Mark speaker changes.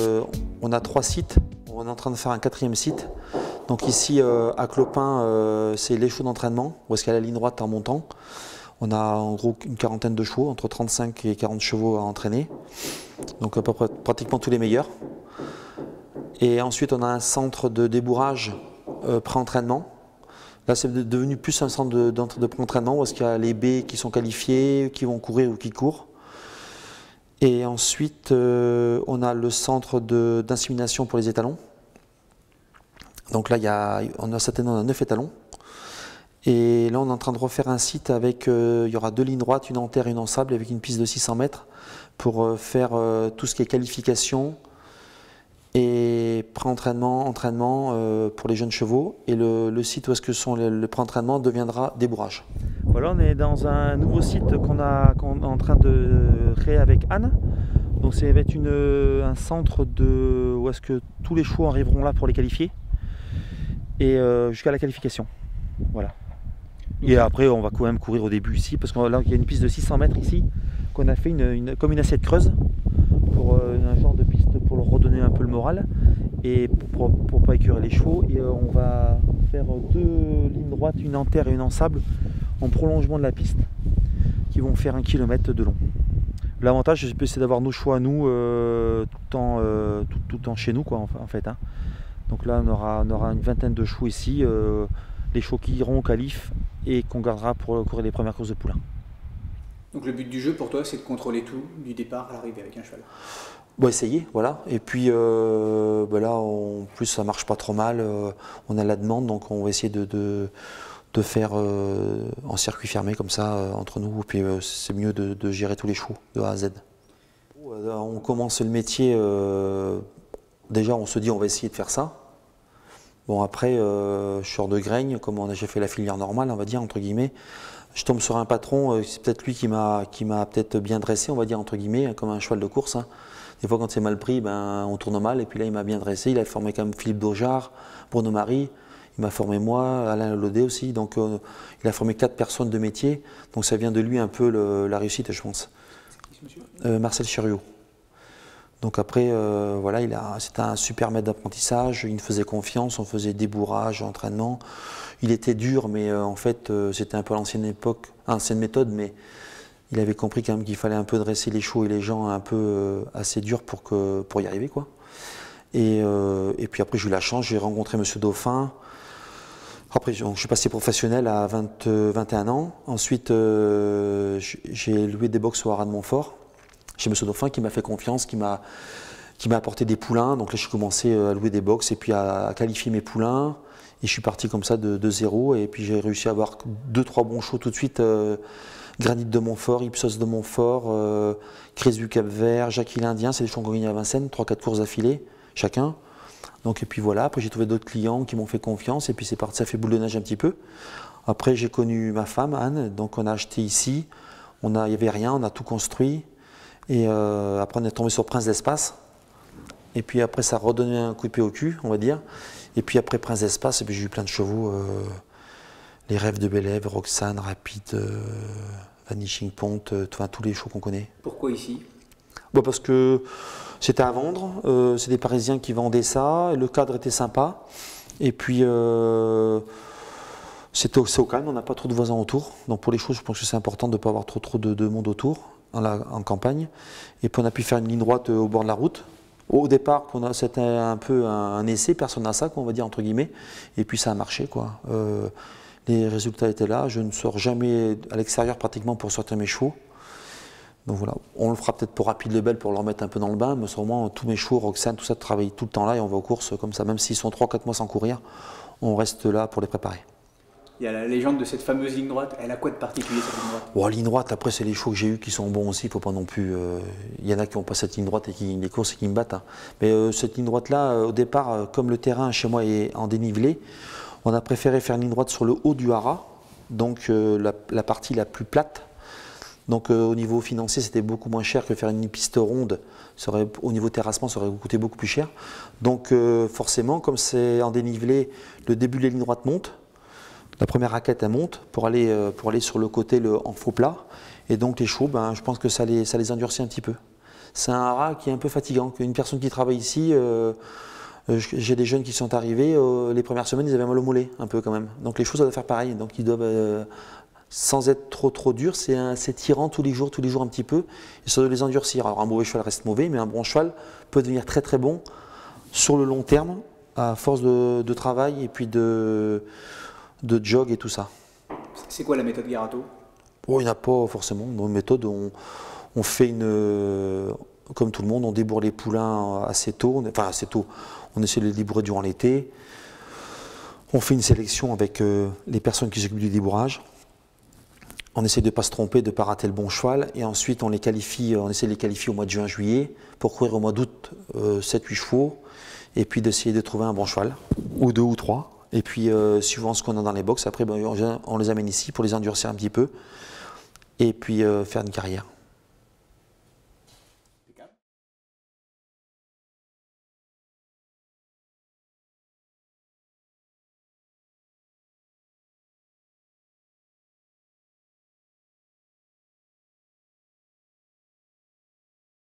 Speaker 1: on a 3 sites, on est en train de faire un 4e site. Donc ici à Clopin, c'est les chevaux d'entraînement, où est-ce qu'il y a la ligne droite en montant. On a en gros une quarantaine de chevaux, entre 35 et 40 chevaux à entraîner. Donc à peu près, pratiquement tous les meilleurs. Et ensuite on a un centre de débourrage pré-entraînement. Là c'est devenu plus un centre de pré-entraînement où est-ce qu'il y a les B qui sont qualifiés, qui vont courir ou qui courent. Et ensuite on a le centre d'insémination pour les étalons. Donc là on a certainement 9 étalons. Et là on est en train de refaire un site avec, il y aura 2 lignes droites, une en terre et une en sable, avec une piste de 600 mètres pour faire tout ce qui est qualification et pré-entraînement, entraînement pour les jeunes chevaux. Et le site où est-ce que sont le pré-entraînement deviendra débourrage. Voilà, on est dans un nouveau site qu'on est en train de créer avec Anne. Donc ça va être un centre où est-ce que tous les chevaux arriveront là pour les qualifier et jusqu'à la qualification. Voilà. Et après on va quand même courir au début ici parce que là il y a une piste de 600 mètres ici qu'on a fait comme une assiette creuse pour un genre de piste pour leur redonner un peu le moral et pour pas écurer les chevaux. Et on va faire 2 lignes droites, une en terre et une en sable en prolongement de la piste qui vont faire 1 km de long. L'avantage c'est d'avoir nos chevaux à nous tout le temps chez nous quoi, en fait. Hein. Donc là on aura une vingtaine de chevaux ici, les chevaux qui iront au qualif et qu'on gardera pour courir les premières courses de poulain.
Speaker 2: Donc le but du jeu pour toi c'est de contrôler tout du départ à l'arrivée avec un cheval.
Speaker 1: Bon, essayer, voilà. Et puis là en plus ça marche pas trop mal, on a la demande donc on va essayer de faire en circuit fermé comme ça entre nous. Et puis c'est mieux de gérer tous les chevaux de A à Z. On commence le métier, déjà on se dit on va essayer de faire ça. Bon après, je sors de Graigne, comme j'ai fait la filière normale, on va dire, entre guillemets. Je tombe sur un patron, c'est peut-être lui qui m'a peut-être bien dressé, on va dire, entre guillemets, comme un cheval de course. Hein. Des fois, quand c'est mal pris, ben, on tourne mal, et puis là, il m'a bien dressé. Il a formé quand même Philippe Daugeard, Bruno Marie, il m'a formé moi, Alain Laudet aussi. Donc, il a formé 4 personnes de métier. Donc, ça vient de lui un peu la réussite, je pense. Marcel Chériot. Donc après, voilà, c'était un super maître d'apprentissage, il me faisait confiance, on faisait débourrage, entraînement. Il était dur, mais en fait, c'était un peu l'ancienne époque, ancienne méthode, mais il avait compris quand même qu'il fallait un peu dresser les chevaux et les gens un peu assez dur pour y arriver, quoi. Et puis après, j'ai eu la chance, j'ai rencontré Monsieur Dauphin. Après, je suis passé professionnel à 21 ans. Ensuite, j'ai loué des box au Haras de Montfort. Chez M. Dauphin qui m'a fait confiance, qui m'a apporté des poulains. Donc là, j'ai commencé à louer des box et puis à qualifier mes poulains. Et je suis parti comme ça de zéro. Et puis j'ai réussi à avoir 2-3 bons chevaux tout de suite. Granit de Montfort, Ipsos de Montfort, Chris du Cap-Vert, Jackie l'Indien. C'est des chevaux qu'on gagnait à Vincennes, 3-4 courses d'affilée chacun. Donc et puis voilà, après j'ai trouvé d'autres clients qui m'ont fait confiance. Et puis c'est parti, ça fait boule de neige un petit peu. Après j'ai connu ma femme, Anne. Donc on a acheté ici. Il n'y avait rien, on a tout construit. Et après on est tombé sur Prince d'Espace. Et puis après ça a redonné un coup de pied au cul, on va dire. Et puis après Prince d'Espace, et puis j'ai eu plein de chevaux. Les Rêves de Bélève, Roxane, Rapide, Vanishing Pont, tous les chevaux qu'on connaît.
Speaker 2: Pourquoi ici?
Speaker 1: Bon, parce que c'était à vendre, c'est des Parisiens qui vendaient ça, le cadre était sympa. Et puis c'est au calme, on n'a pas trop de voisins autour. Donc pour les chevaux, je pense que c'est important de ne pas avoir trop de monde autour. En campagne, et puis on a pu faire une ligne droite au bord de la route. Au départ, c'était un peu un essai, personne n'a ça, on va dire entre guillemets, et puis ça a marché, quoi. Les résultats étaient là, je ne sors jamais à l'extérieur pratiquement pour sortir mes chevaux. Donc voilà, on le fera peut-être pour Rapide Lebel pour leur mettre un peu dans le bain, mais sûrement tous mes chevaux, Roxane, tout ça, travaillent tout le temps là et on va aux courses comme ça, même s'ils sont 3-4 mois sans courir, on reste là pour les préparer.
Speaker 2: Il y a la légende de cette fameuse ligne droite. Elle a quoi de particulier cette ligne droite?
Speaker 1: Bon, ligne droite, après c'est les chevaux que j'ai eus qui sont bons aussi, il ne faut pas non plus. Il y en a qui n'ont pas cette ligne droite et qui gagnent les courses et qui me battent. Hein. Mais cette ligne droite-là, au départ, comme le terrain chez moi est en dénivelé, on a préféré faire une ligne droite sur le haut du haras, donc la partie la plus plate. Donc au niveau financier, c'était beaucoup moins cher que faire une piste ronde. Au niveau terrassement, ça aurait coûté beaucoup plus cher. Donc forcément, comme c'est en dénivelé, le début de la ligne droite monte. La première raquette, elle monte pour aller sur le côté en faux plat. Et donc les chevaux, je pense que ça les endurcit un petit peu. c'est un haras qui est un peu fatigant. Une personne qui travaille ici, j'ai des jeunes qui sont arrivés, les premières semaines, ils avaient mal au mollet, un peu quand même. Donc les choses doivent faire pareil. Donc ils doivent, sans être trop dur, c'est tirant tous les jours un petit peu, et ça doit les endurcir. Alors un mauvais cheval reste mauvais, mais un bon cheval peut devenir très bon sur le long terme, à force de travail et puis de jog et tout ça.
Speaker 2: C'est quoi la méthode Garato?
Speaker 1: Oh, il n'y en a pas forcément. Dans une méthode, on fait comme tout le monde, on débourre les poulains assez tôt. Enfin, assez tôt. On essaie de les débourrer durant l'été. On fait une sélection avec les personnes qui s'occupent du débourrage. On essaie de ne pas se tromper, de ne pas rater le bon cheval. Et ensuite, on essaie de les qualifier au mois de juin-juillet pour courir au mois d'août 7-8 chevaux. Et puis d'essayer de trouver un bon cheval, ou 2 ou 3. Et puis, suivant ce qu'on a dans les box, après, on les amène ici pour les endurcir un petit peu. Et puis, faire une carrière.